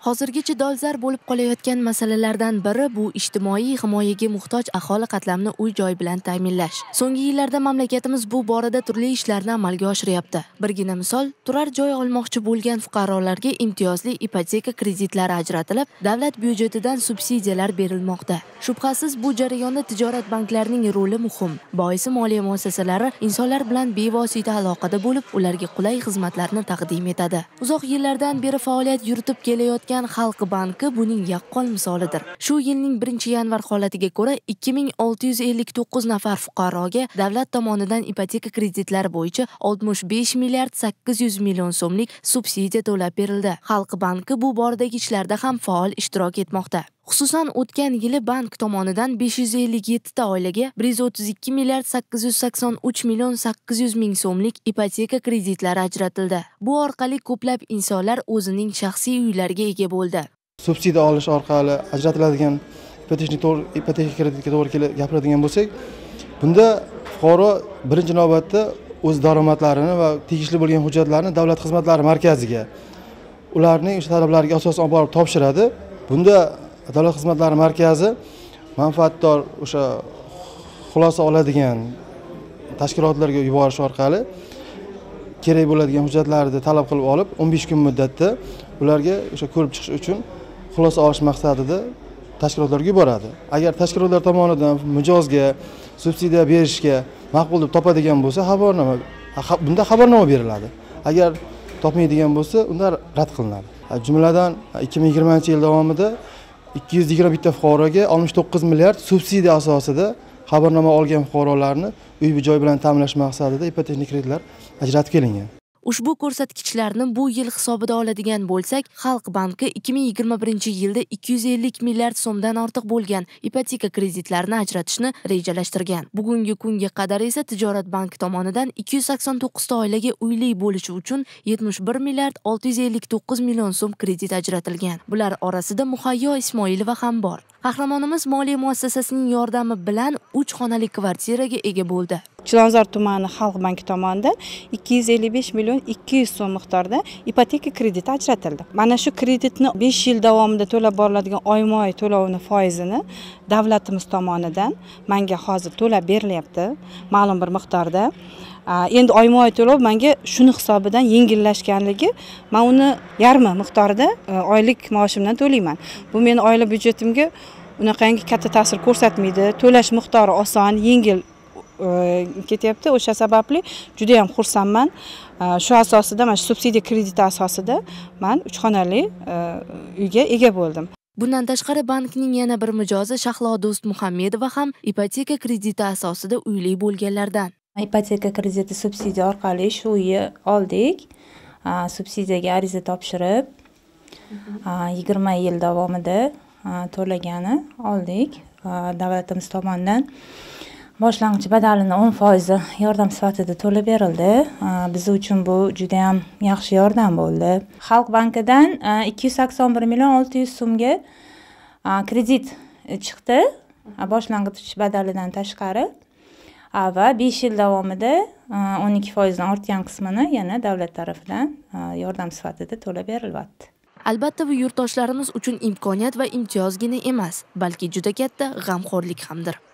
Hozirgacha dolzarb bo'lib qolayotgan masalalardan biri bu ijtimoiy himoyaga muhtoj aholi qatlamini uy-joy bilan ta'minlash. So'nggi yillarda mamlakatimiz bu borada turli ishlarni amalga oshiryapti. Birgina misol, turar joy olmoqchi bo'lgan fuqarolarga imtiyozli ipoteka kreditlari ajratilib, davlat byudjetidan subsidiyalar berilmoqda. Shubhasiz bu jarayonda tijorat banklarining roli muhim. Boisi moliya muassasalari insonlar bilan bevosita aloqada bo'lib, ularga qulay xizmatlarni taqdim etadi. Uzoq yillardan beri faoliyat yuritib kelayotgan Xalq banki buning yaqqol misolidir. Shu yilning 1-yanvar holatiga ko'ra 2659 nafar fuqaroga davlat tomonidan ipoteka kreditlari bo'yicha 65 milliard 800 million so'mlik subsidiya to'lab berildi. Xalq banki bu boradagi ishlarda ham faol ishtirok etmoqda. Xususan, o'tgan yili bank tomonidan 557 ta oilaga 132 milliard 883 million 800 ming so'mlik ipoteka kreditlari ajratildi. Bu orqali ko'plab insonlar o'zining shaxsiy uylariga ega bo'ldi. Subsidiya olish orqali ajratiladigan ipoteka kreditga to'g'ri kelib gapiradigan bo'lsak, bunda fuqaro birinchi navbatda o'z daromadlarini va tegishli bo'lgan hujjatlarni Davlat xizmatlari markaziga, ularning o'sha talablariga asosan olib borib topshiradi. Bunda Davlat xizmatlari markazi manfaatdor o'sha xulosa oladigan tashkilotlarga yuborish orqali kerak bo'ladigan hujjatlarni talab qilib olib, 15 kun muddatda ularga o'sha ko'rib chiqish uchun xulosa olish maqsadida tashkilotlarga yuboradi. Agar tashkilotlar tomonidan mijozga subsidiya berishga maqbul deb topadigan bo'lsa, bunda xabarnoma beriladi. Agar topmaydigan bo'lsa, unda rad qilinadi. Jumladan 2020-yil davomida 221 ta fuqaroga 69 milliard subsidiya asosida xabarnoma olgan fuqarolarni uy-joy bilan ta'minlash maqsadida ipoteka kreditlar ajratib kelingan. Ushbu ko'rsatkichlarni bu yil hisobiga oladigan bo'lsak, Xalq banki 2021-yilda 250 milliard so'mdan ortiq bo'lgan ipoteka kreditlarini ajratishni rejalashtirgan. Bugungi kunga qadar esa Tijorat banki tomonidan 289 ta oilaga uyli bo'lishi uchun 71 milliard 659 million so'm kredit ajratilgan. Bular orasida Muhayyo Ismoilova ham bor. Qahramonimiz moliya muassasasining yordami bilan 3 xonali kvartiraga ega bo'ldi. Chilonzor tumani Xalq banki tomonidan 255 million 200 so'm miqdorda ipoteka krediti ajratildi. Mana shu kreditni 5 yil davomida to'lab boriladigan oyma-oy to'lovini foizini davlatimiz tomonidan menga hozir to'lab berilyapti, ma'lum bir miqdorda. Endi oyma-oy to'lov menga shuni hisobidan yengillashganligi, men uni yarmi miqdorida oylik maoshimdan to'layman. Bu meni oila byudjetimga unaqangi katta ta'sir ko'rsatmaydi. To'lash miqdori oson, yengil ketyapti. O'sha sababli juda ham xursandman. Shu asosida, mana shu subsidiya krediti asosida men 3 xonali uyga ega bo'ldim. Bundan tashqari bankning yana bir mijozi Shahlo Do'st Muhammedova ham ipoteka krediti asosida uyli bo'lganlardan. Ipoteka krediti subsidiya orqali shu uyni oldik. Subsidiyaga ariza topshirib 20 yil davomida to'lagani oldik. Davlatimiz tomonidan boshlang'ich badalini 10% yordam sifatida to'lab berildi. Biz uchun bu juda ham yaxshi yordam bo'ldi. Xalq bankidan 281 million 600 so'mga kredit chiqdi, boshlang'ich badalidan tashqari. Va 5 yil davomida 12% dan ortgan qismini yana davlat tarafidan yordam sifatida to'lab berilyapti. Albatta, bu yurtdoshlarimiz uchun imkoniyat va imtiyozgina emas, balki juda katta g'amxo'rlik hamdir.